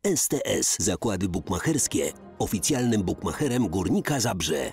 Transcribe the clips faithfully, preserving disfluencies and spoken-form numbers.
S T S Zakłady Bukmacherskie, oficjalnym bukmacherem Górnika Zabrze.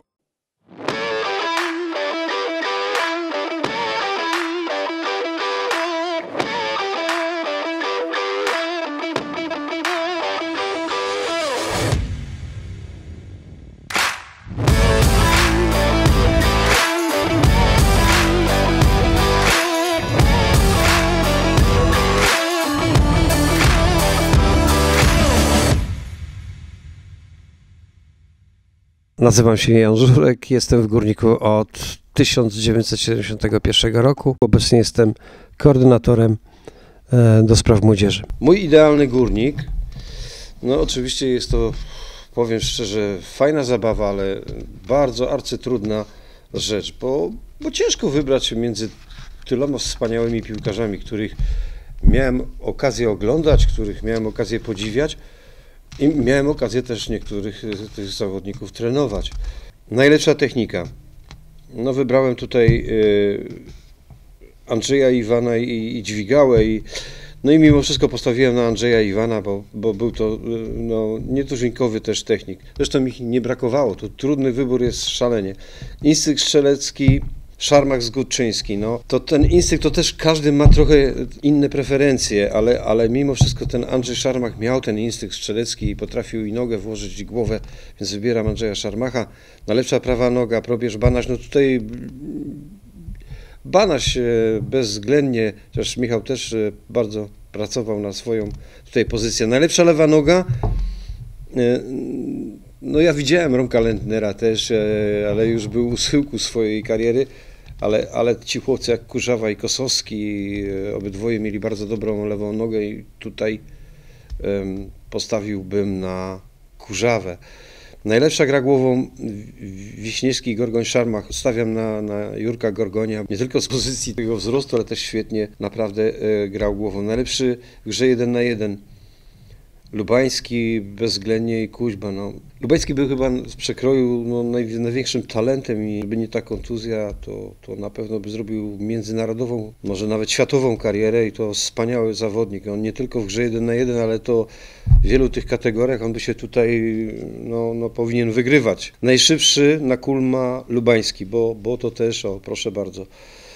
Nazywam się Jan Żurek, jestem w Górniku od tysiąc dziewięćset siedemdziesiątego pierwszego roku. Obecnie jestem koordynatorem do spraw młodzieży. Mój idealny górnik, no oczywiście jest to, powiem szczerze, fajna zabawa, ale bardzo arcytrudna rzecz, bo, bo ciężko wybrać się między tyloma wspaniałymi piłkarzami, których miałem okazję oglądać, których miałem okazję podziwiać. I miałem okazję też niektórych tych zawodników trenować. Najlepsza technika. No wybrałem tutaj y, Andrzeja Iwana i, i Dźwigałę. I, no i mimo wszystko postawiłem na Andrzeja Iwana, bo, bo był to y, no, nietuzinkowy też technik. Zresztą mi nie brakowało. Tu trudny wybór jest szalenie. Instynkt strzelecki, Szarmach z Gudczyński, no to ten instynkt to też każdy ma trochę inne preferencje, ale, ale mimo wszystko ten Andrzej Szarmach miał ten instynkt strzelecki i potrafił i nogę włożyć i głowę, więc wybieram Andrzeja Szarmacha. Najlepsza prawa noga, probierz Banaś, no tutaj Banaś bezwzględnie, chociaż Michał też bardzo pracował na swoją tutaj pozycję. Najlepsza lewa noga, no ja widziałem Romka Lentnera też, ale już był u schyłku swojej kariery, ale, ale ci chłopcy jak Kurzawa i Kosowski, obydwoje mieli bardzo dobrą lewą nogę i tutaj um, postawiłbym na Kurzawę. Najlepsza gra głową Wiśniewski i Gorgoń Szarmach. Stawiam na, na Jurka Gorgonia, nie tylko z pozycji tego wzrostu, ale też świetnie naprawdę e, grał głową. Najlepszy w grze jeden na jeden. Lubański bezwzględnie i Kuźba. No. Lubański był chyba z przekroju no, naj, największym talentem i gdyby nie ta kontuzja, to, to na pewno by zrobił międzynarodową, może nawet światową karierę i to wspaniały zawodnik. On nie tylko w grze jeden na jeden, ale to w wielu tych kategoriach on by się tutaj no, no, powinien wygrywać. Najszybszy na Kulma Lubański, bo, bo to też, o proszę bardzo.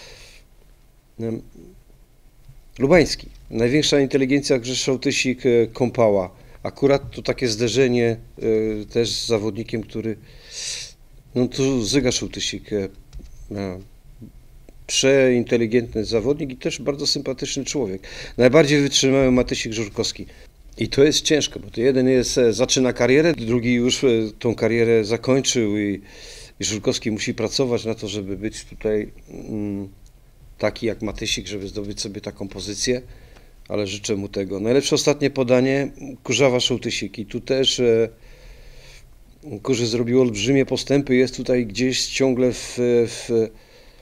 Lubański. Największa inteligencja w grze Sołtysik Kąpała. Akurat to takie zderzenie y, też z zawodnikiem, który, no tu Zyga Sołtysik, y, przeinteligentny zawodnik i też bardzo sympatyczny człowiek. Najbardziej wytrzymały Matysik Żurkowski. I to jest ciężko, bo to jeden jest, zaczyna karierę, drugi już tą karierę zakończył i, i Żurkowski musi pracować na to, żeby być tutaj mm, taki jak Matysik, żeby zdobyć sobie taką pozycję, ale życzę mu tego. Najlepsze ostatnie podanie Kurzawa Sołtysik i tu też e, Kurzy zrobił olbrzymie postępy, jest tutaj gdzieś ciągle w, w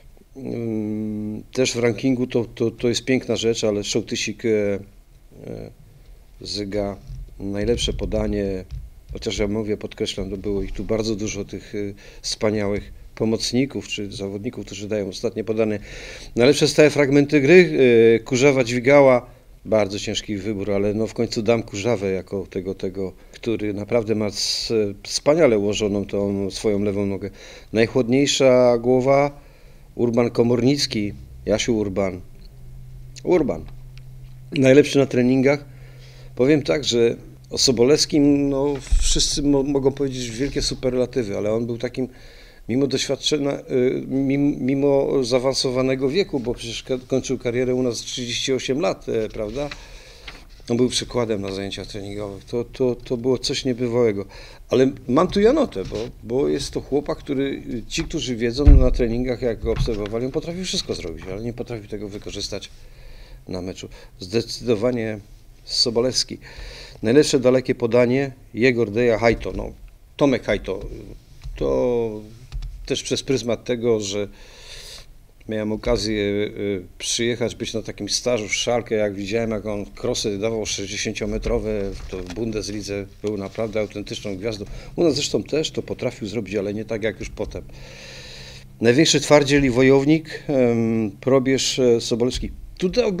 mm, też w rankingu, to, to, to jest piękna rzecz, ale Sołtysik e, e, Zyga, najlepsze podanie, chociaż ja mówię, podkreślam, to było ich tu bardzo dużo, tych e, wspaniałych pomocników czy zawodników, którzy dają ostatnie podanie. Najlepsze stałe fragmenty gry, Kurzawa Dźwigała, bardzo ciężki wybór, ale no w końcu dam Kurzawę jako tego, tego, który naprawdę ma wspaniale ułożoną tą swoją lewą nogę. Najchłodniejsza głowa, Urban Komornicki, Jasiu Urban. Urban. Najlepszy na treningach. Powiem tak, że o Sobolewskim no, wszyscy mo mogą powiedzieć wielkie superlatywy, ale on był takim mimo doświadczenia, mimo, mimo zaawansowanego wieku, bo przecież kończył karierę u nas trzydzieści osiem lat, prawda? On był przykładem na zajęciach treningowych. To, to, to było coś niebywałego. Ale mam tu Janotę, bo, bo jest to chłopak, który ci, którzy wiedzą na treningach, jak go obserwowali, on potrafi wszystko zrobić, ale nie potrafi tego wykorzystać na meczu. Zdecydowanie Sobolewski. Najlepsze dalekie podanie Jegor Deja Hajto. No, Tomek Hajto. To też przez pryzmat tego, że miałem okazję przyjechać, być na takim stażu w Schalke, jak widziałem, jak on krosy dawał sześćdziesięciometrowe, to w Bundeslidze był naprawdę autentyczną gwiazdą. U nas zresztą też to potrafił zrobić, ale nie tak jak już potem. Największy twardziel i wojownik, probierz Sobolewski. Tu dałbym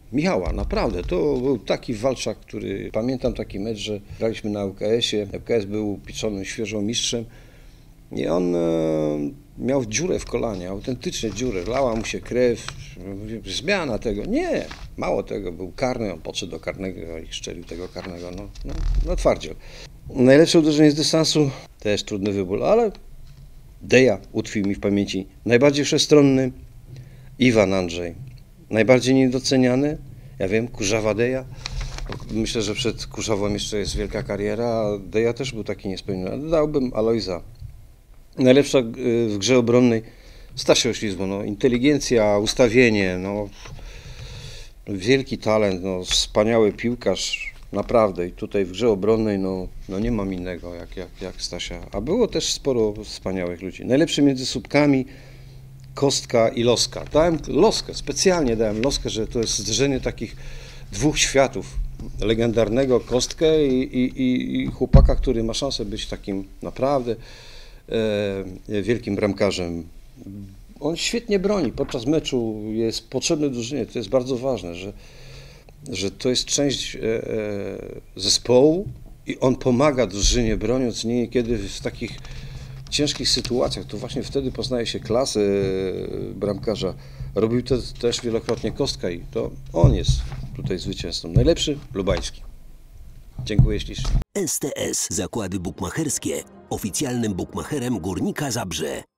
Michała, naprawdę. To był taki walczak, który... Pamiętam taki mecz, że graliśmy na L K S-ie. L K S był piczonym świeżo mistrzem i on e, miał dziurę w kolanie, autentycznie dziurę. Lała mu się krew. Zmiana tego. Nie. Mało tego. Był karny, on podszedł do karnego i strzelił tego karnego. No, no, no twardziel. Najlepsze uderzenie z dystansu, też trudny wybór, ale Deja utkwił mi w pamięci. Najbardziej wszechstronny Iwan Andrzej. Najbardziej niedoceniany, ja wiem, Kurzawa Deja. Myślę, że przed Kurzawą jeszcze jest wielka kariera, a Deja też był taki niespełniony. Dałbym Alojza. Najlepsza w grze obronnej Stasio Oślizło. No, inteligencja, ustawienie, no, wielki talent, no, wspaniały piłkarz, naprawdę. I tutaj w grze obronnej no, no nie mam innego jak, jak, jak Stasia. A było też sporo wspaniałych ludzi. Najlepszy między słupkami Kostka i Loska. Dałem Loskę, specjalnie dałem Loskę, że to jest zderzenie takich dwóch światów. Legendarnego Kostkę i, i, i chłopaka, który ma szansę być takim naprawdę e, wielkim bramkarzem. On świetnie broni. Podczas meczu jest potrzebny drużynie. To jest bardzo ważne, że, że to jest część e, e, zespołu i on pomaga drużynie, broniąc niekiedy w takich ciężkich sytuacjach. To właśnie wtedy poznaje się klasę bramkarza. Robił to też wielokrotnie Kostka i to on jest tutaj zwycięzcą. Najlepszy Lubański. Dziękuję ślicznie. S T S Zakłady Bukmacherskie, oficjalnym bukmacherem Górnika Zabrze.